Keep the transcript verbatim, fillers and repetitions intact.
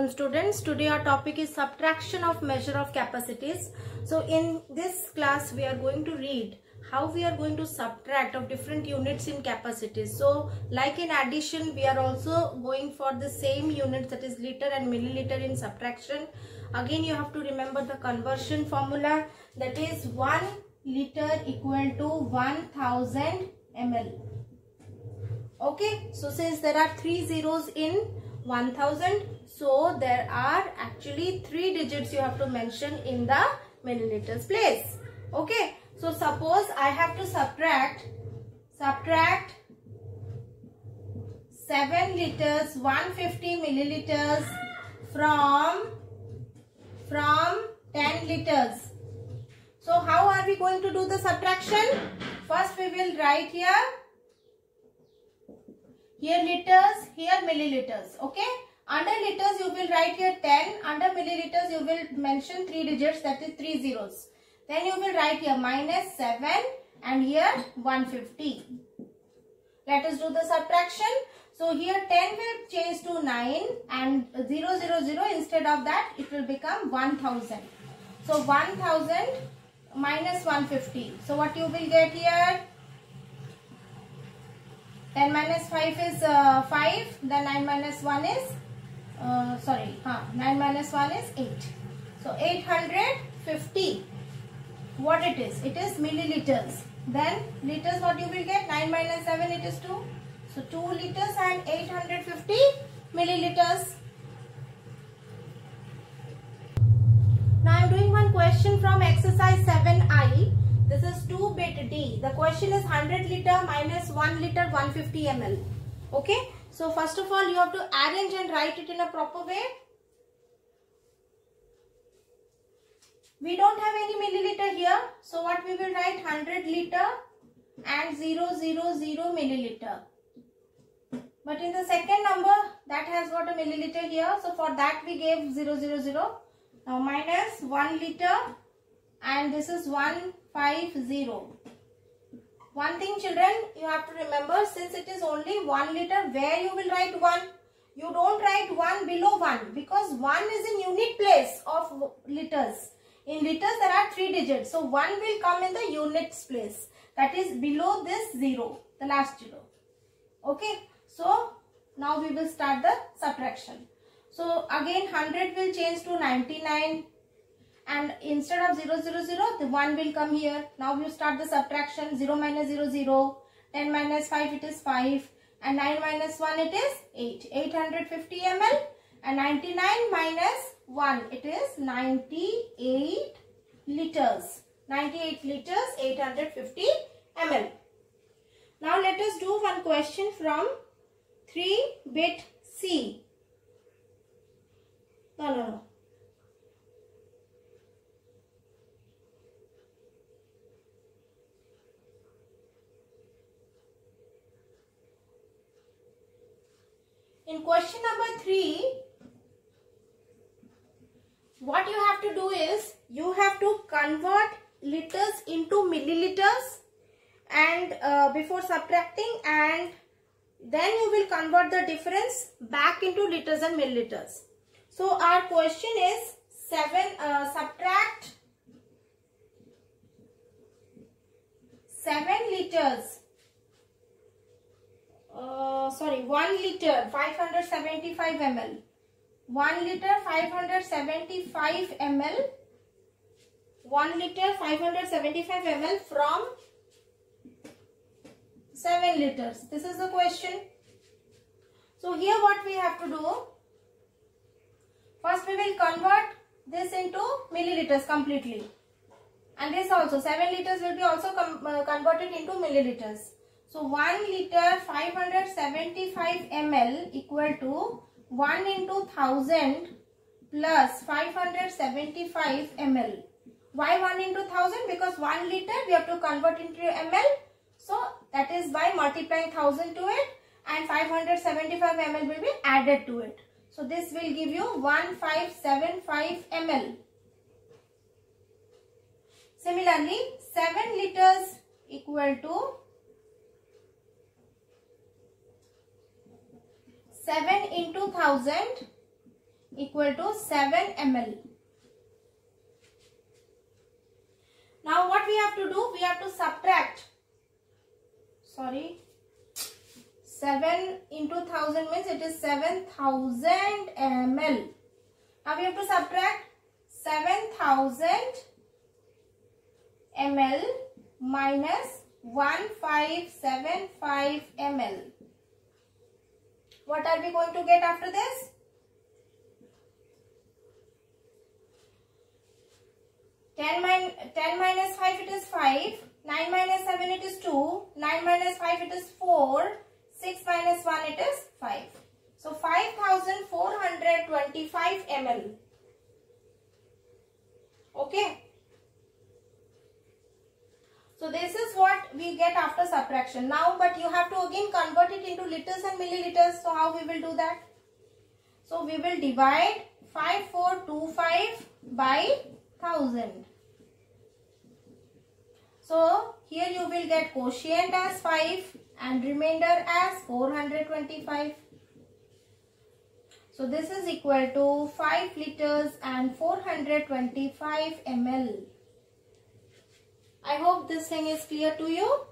afternoon, students. Today our topic is subtraction of measure of capacities. So in this class we are going to read how we are going to subtract of different units in capacities. So like in addition, we are also going for the same units, that is liter and milliliter in subtraction. Again you have to remember the conversion formula, that is one liter equal to one thousand milliliters. Okay, so since there are three zeros in one thousand, so there are actually three digits you have to mention in the milliliters place. Okay, so suppose I have to subtract subtract seven liters one hundred fifty milliliters from from ten liters. So how are we going to do the subtraction? First we will write here Here liters, here milliliters. Okay. Under liters you will write here ten. Under milliliters you will mention three digits, that is three zeros. Then you will write here minus seven and here one hundred fifty. Let us do the subtraction. So here ten will change to nine and zero zero zero, instead of that it will become one thousand. So one thousand minus one hundred fifty. So what you will get here? ten minus five is uh, five, then nine minus one is, uh, sorry, huh, nine minus one is eight. So eight hundred fifty. What it is? It is milliliters. Then liters, what you will get? nine minus seven, it is two. So two liters and eight hundred fifty milliliters. Now I am doing one question from exercise seven I. This is two bit D. The question is one hundred liter minus one liter one hundred fifty milliliters. Okay. So first of all you have to arrange and write it in a proper way. We don't have any milliliter here. So what we will write? one hundred liter and zero zero zero milliliter. But in the second number that has got a milliliter here. So for that we gave zero zero zero. Now minus one liter and this is one fifty. One thing children, you have to remember, since it is only one liter, where you will write one? You don't write one below one, because one is in unit place of liters. In liters there are three digits, so one will come in the units place, that is below this zero, the last zero. Okay, so now we will start the subtraction. So again one hundred will change to ninety-nine. And instead of zero zero zero, the one will come here. Now you start the subtraction. zero minus zero, zero. ten minus five, it is five. And nine minus one, it is eight. eight hundred fifty milliliters. And ninety-nine minus one, it is ninety-eight liters. ninety-eight liters, eight hundred fifty milliliters. Now let us do one question from three bit C. No, no, no. In question number three, what you have to do is, you have to convert liters into milliliters and uh, before subtracting, and then you will convert the difference back into liters and milliliters. So our question is seven uh, subtract seven liters. Uh, sorry, one liter five hundred seventy-five milliliters. one liter five hundred seventy-five milliliters. one liter five hundred seventy-five milliliters from seven liters. This is the question. So here what we have to do? First we will convert this into milliliters completely. And this also, seven liters will be also com uh, converted into milliliters. So one liter five hundred seventy-five milliliters equal to one into one thousand plus five hundred seventy-five milliliters. Why one into one thousand? Because one liter we have to convert into ml. So that is by multiplying one thousand to it, and five hundred seventy-five milliliters will be added to it. So this will give you one thousand five hundred seventy-five milliliters. Similarly, seven liters equal to seven into one thousand equal to seven milliliters. Now what we have to do? We have to subtract. Sorry. seven into one thousand means it is seven thousand milliliters. Now we have to subtract seven thousand milliliters minus one thousand five hundred seventy-five milliliters. What are we going to get after this? ten, min ten minus five, it is five. nine minus seven, it is two. nine minus five, it is four. six minus one, it is five. So five thousand four hundred twenty-five milliliters. Okay. So this is what we get after subtraction. Now, but you have to again convert it into liters and milliliters. So how we will do that? So we will divide five four two five by one thousand. So here you will get quotient as five and remainder as four hundred twenty-five. So this is equal to five liters and four hundred twenty-five milliliters. I hope this thing is clear to you.